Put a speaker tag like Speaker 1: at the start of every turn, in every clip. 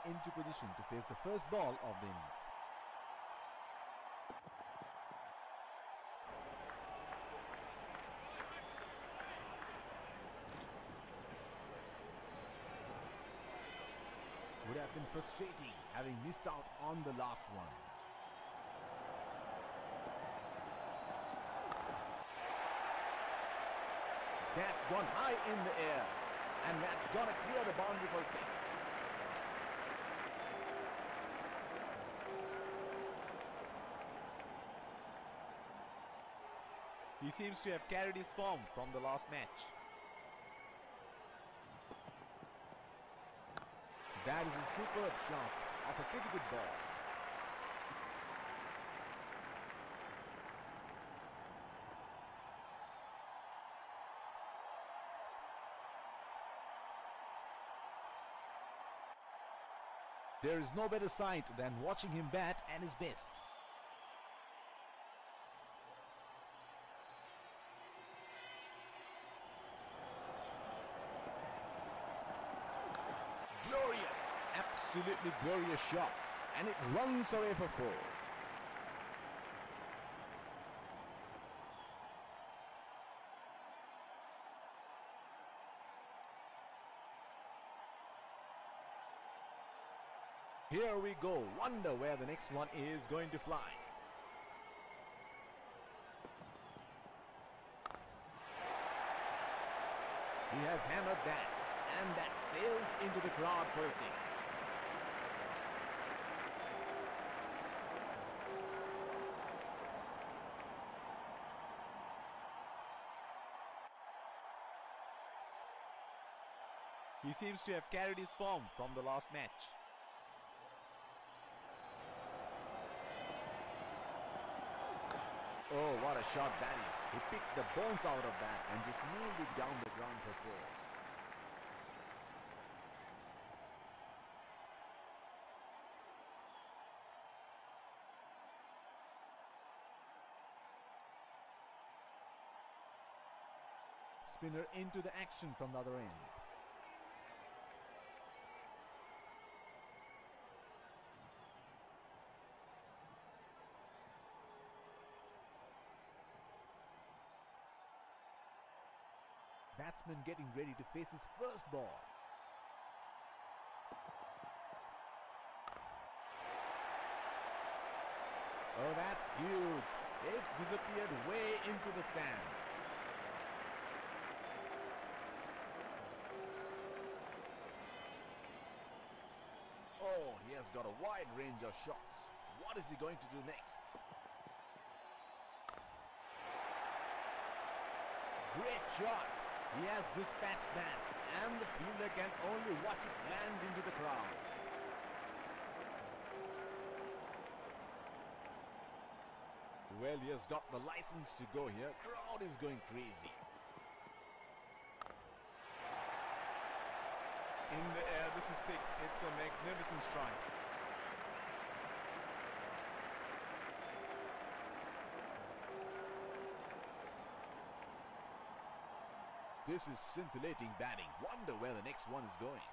Speaker 1: into position to face the first ball of the innings. Would have been frustrating having missed out on the last one. That's gone high in the air, and that's gonna clear the boundary for six.
Speaker 2: He seems to have carried his form from the last match.
Speaker 1: That is a superb shot of a pretty good ball. There is no better sight than watching him bat at his best. Glorious, absolutely glorious shot, and it runs away for four. Here we go. Wonder where the next one is going to fly. He has hammered that, and that sails into the crowd for a six.
Speaker 2: He seems to have carried his form from the last match.
Speaker 1: Oh, what a shot that is. He picked the bones out of that and just nailed it down the ground for four. Spinner into the action from the other end. Batsman getting ready to face his first ball. Oh, that's huge. It's disappeared way into the stands. Oh, he has got a wide range of shots. What is he going to do next? Great shot. He has dispatched that, and the fielder can only watch it land into the crowd. Well, he has got the license to go here. Crowd is going crazy.
Speaker 2: In the air, this is six. It's a magnificent strike.
Speaker 1: This is scintillating batting. Wonder where the next one is going.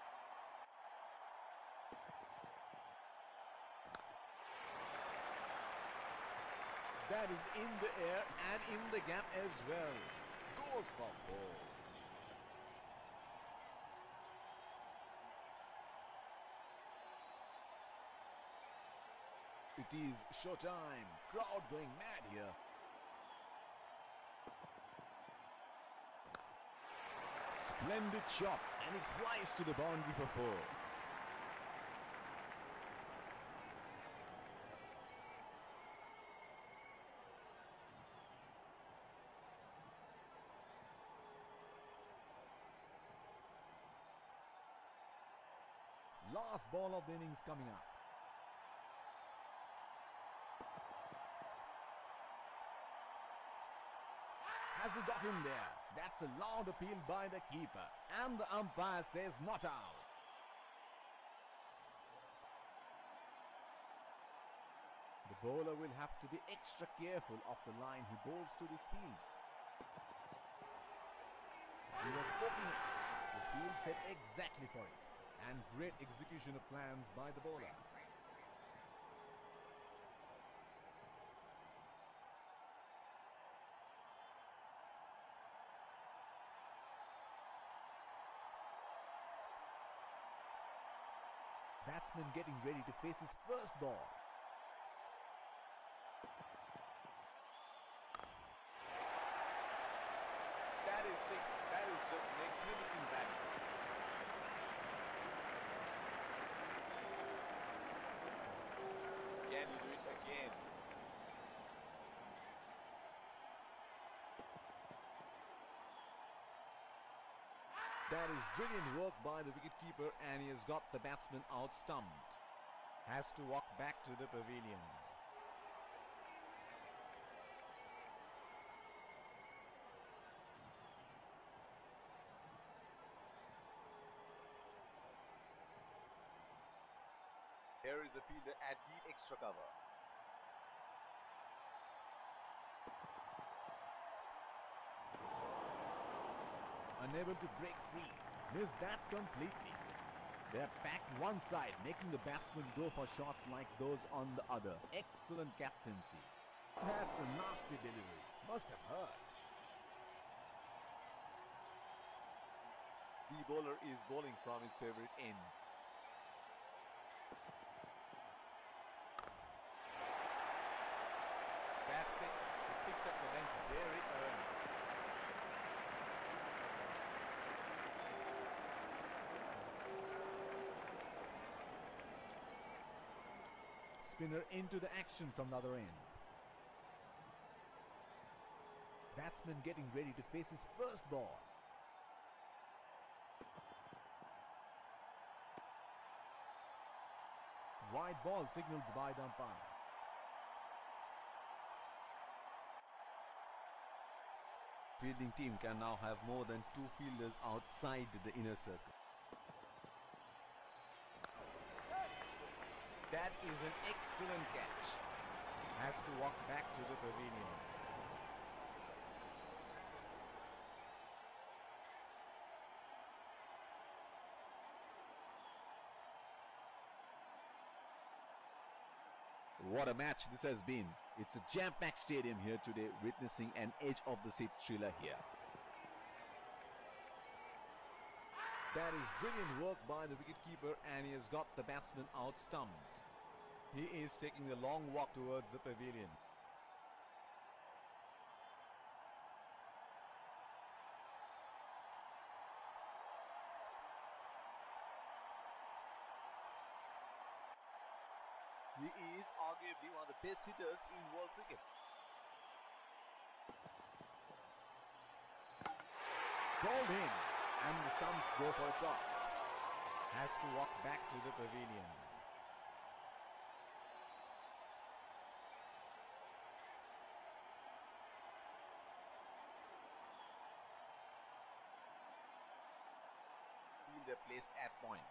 Speaker 1: That is in the air and in the gap as well. Goes for four. It is showtime. Crowd going mad here. Splendid shot, and it flies to the boundary for four. Last ball of the innings coming up. Has he got in there? That's a loud appeal by the keeper, and the umpire says not out. The bowler will have to be extra careful of the line he bowls to this field. He was poking it. The field said exactly for it, And great execution of plans by the bowler. Batsman getting ready to face his first ball.
Speaker 2: That is six. That is just magnificent batting. Can you do it again?
Speaker 1: That is brilliant work by the wicketkeeper, and he has got the batsman out stumped.
Speaker 2: Has to walk back to the pavilion. Here is a fielder at deep extra cover.
Speaker 1: Unable to break free. Missed that completely. They're packed one side, making the batsman go for shots like those on the other. Excellent captaincy. That's a nasty delivery. Must have hurt.
Speaker 2: The bowler is bowling from his favorite end. That's six. He picked up the length very early.
Speaker 1: Spinner into the action from the other end. Batsman getting ready to face his first ball. Wide ball signaled by the umpire.
Speaker 2: Fielding team can now have more than two fielders outside the inner circle. That is an excellent catch. Has to walk back to the pavilion. What a match this has been. It's a jam-packed stadium here today, witnessing an edge-of-the-seat thriller here.
Speaker 1: That is brilliant work by the wicketkeeper, and he has got the batsman out stumped.
Speaker 2: He is taking a long walk towards the pavilion. He is arguably one of the best hitters in world cricket.
Speaker 1: Bowled in, and the stumps go for a toss.
Speaker 2: Has to walk back to the pavilion. Fielder placed at point.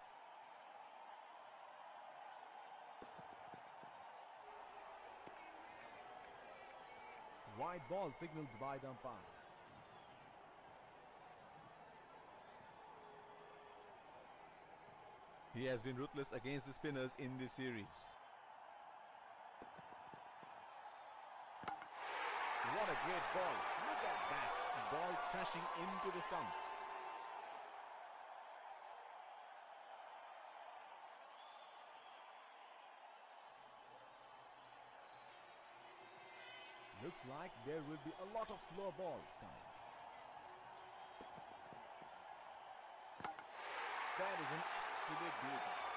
Speaker 1: Wide ball signaled by the umpire.
Speaker 2: He has been ruthless against the spinners in this series.
Speaker 1: What a great ball. Look at that. Ball thrashing into the stumps. Looks like there will be a lot of slow balls coming.
Speaker 2: That is an absolute beauty.